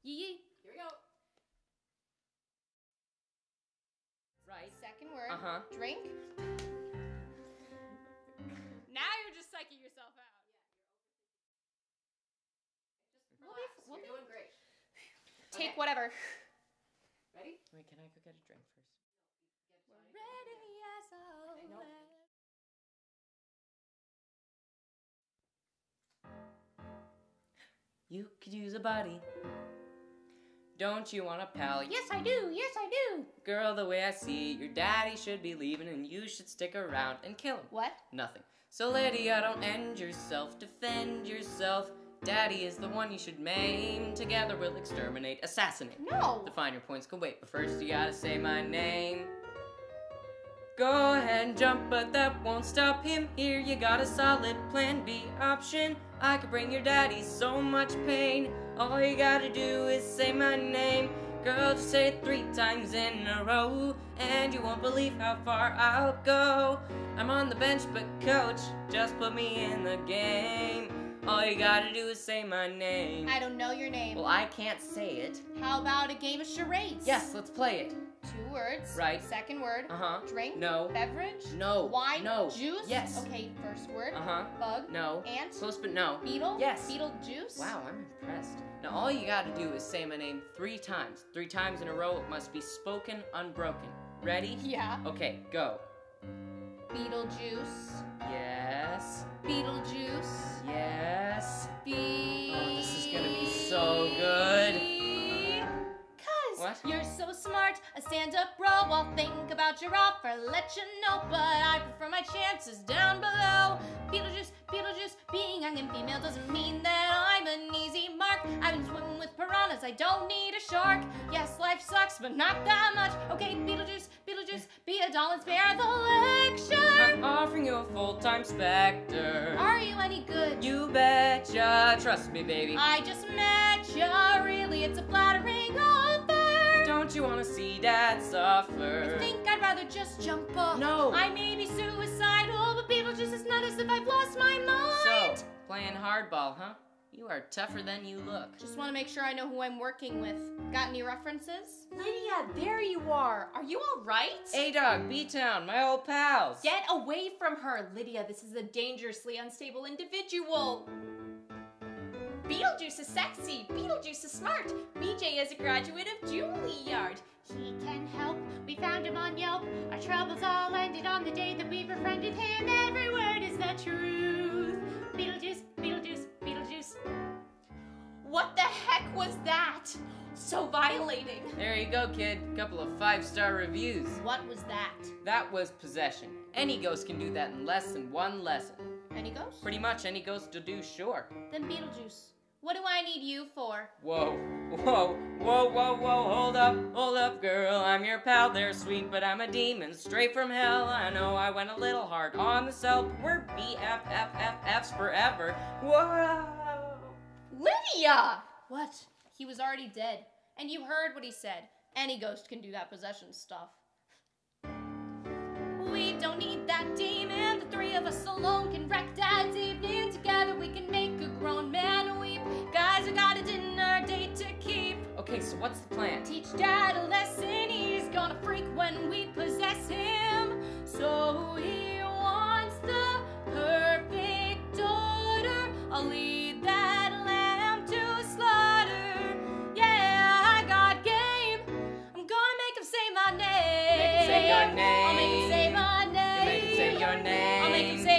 Yee. Here we go. Right. Second word. Drink. Now you're just psyching yourself out. We'll You're doing great. Take Okay. whatever. Ready? Wait, can I go get a drink first? We're ready as always. Nope. You could use a buddy. Don't you want a pal? Yes, I do. Yes, I do. Girl, the way I see it, your daddy should be leaving and you should stick around and kill him. What? Nothing. So Lydia, don't end yourself, defend yourself. Daddy is the one you should maim. Together we'll exterminate, assassinate. No. The finer points can wait, but first you gotta say my name. Go ahead and jump, but that won't stop him. Here you got a solid plan B option. I could bring your daddy so much pain. All you gotta do is say my name. Girl, just say it 3 times in a row, and you won't believe how far I'll go. I'm on the bench, but coach, just put me in the game. All you gotta do is say my name. I don't know your name. Well, I can't say it. How about a game of charades? Yes, let's play it. 2 words. Right. Second word. Drink. No. Beverage. No. Wine. No. Juice. Yes. Okay, first word. Uh-huh. Bug. No. Ant. Close, but no. Beetle. Yes. Beetlejuice. Wow, I'm impressed. Now all you gotta do is say my name 3 times. 3 times in a row, it must be spoken unbroken. Ready? Yeah. Okay, go. Beetlejuice. Yes. Beetlejuice. Yes. Oh, this is gonna be so good. Cause What? you're so smart, a stand-up bro. I'll think about your offer, let you know. But I prefer my chances down below. Beetlejuice, Beetlejuice, being young and female doesn't mean that I'm an easy mark. I've been swimming with piranhas, I don't need a shark. Yes, life sucks, but not that much. Okay, Beetlejuice, Beetlejuice, be a doll and spare the lecture. I'm offering you a full-time specter. Are you any good? You betcha. Trust me, baby. I just met ya, really, it's a flattering offer. Don't you wanna see Dad suffer? I think I'd rather just jump off. No. I may be suicidal, but Beetlejuice is not as if I've lost my mind. So, playing hardball, huh? You are tougher than you look. Just want to make sure I know who I'm working with. Got any references? Lydia, there you are. Are you all right? A-Dog, B-Town, my old pals. Get away from her. Lydia, this is a dangerously unstable individual. Beetlejuice is sexy. Beetlejuice is smart. BJ is a graduate of Juilliard. He can help. We found him on Yelp. Our troubles all ended on the day that we befriended him. Every word is the truth. Beetlejuice, Beetlejuice, Beetlejuice. What the heck was that? So violating. There you go, kid. Couple of 5-star reviews. What was that? That was possession. Any ghost can do that in less than 1 lesson. Any ghost? Pretty much any ghost will do, sure. Then Beetlejuice. What do I need you for? Whoa, whoa, whoa, whoa, whoa, hold up, girl. I'm your pal, they're sweet, but I'm a demon straight from hell. I know I went a little hard on the self. We're BFFFFs forever. Whoa! Lydia! What? He was already dead. And you heard what he said. Any ghost can do that possession stuff. We don't need that demon. The 3 of us alone can wreck Dad's evening. Together we can make a grown man weep. Guys, I got a dinner date to keep. Okay, so what's the plan? Teach Dad a lesson. He's gonna freak when we possess him. So he wants the perfect daughter. I'll lead that lamb to slaughter. Yeah, I got game. I'm gonna make him say my name. Make him say your name. I'll make him say my name. You make him say your name. I'll make him say